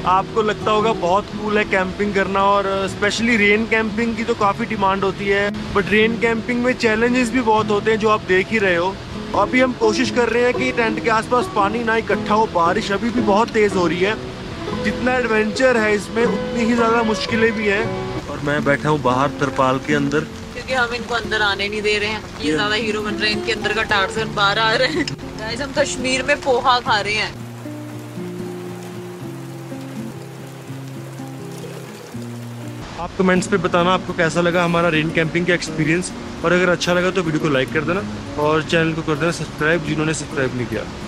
आपको लगता होगा बहुत कूल है कैंपिंग करना, और स्पेशली रेन कैंपिंग की तो काफ़ी डिमांड होती है। बट रेन कैंपिंग में चैलेंजेस भी बहुत होते हैं जो आप देख ही रहे हो। अभी हम कोशिश कर रहे हैं कि टेंट के आसपास पानी ना इकट्ठा हो। बारिश अभी भी बहुत तेज़ हो रही है। जितना एडवेंचर है इसमें उतनी ही ज़्यादा मुश्किलें भी हैं। और मैं बैठा हूँ बाहर तरपाल के अंदर, क्योंकि हम इनको अंदर आने नहीं दे रहे हैं। ये ज्यादा हीरो बन रहे हैं, इनके अंदर का टार्ज़न बाहर आ रहे हैं। गाइस हम कश्मीर में पोहा खा रहे हैं। आप कमेंट्स पे बताना आपको कैसा लगा हमारा रेन कैंपिंग का एक्सपीरियंस, और अगर अच्छा लगा तो वीडियो को लाइक कर देना और चैनल को कर देना सब्सक्राइब जिन्होंने सब्सक्राइब नहीं किया।